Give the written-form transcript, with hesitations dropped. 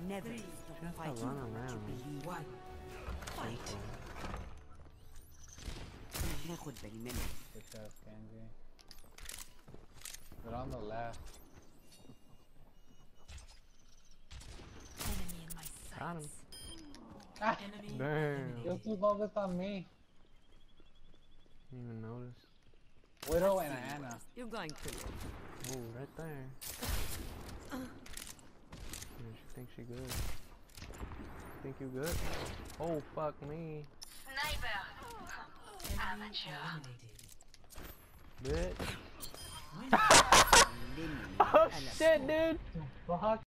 Never Just stop to fighting run for what you around. believe. One. Fight. แค่คนเป็นเม่น Good job, Kanji. They're on the left. Enemy in my Got him. sights. Ah! Enemy Damn. You too focused on me. Didn't even notice. Widow and Anna. You're going to live. Oh, right there. Yeah, she thinks she good. Think you good? Oh, fuck me. Sniper. enemy Amateur. eliminated. Bitch. Linen Oh and a shit, dude. Fuck?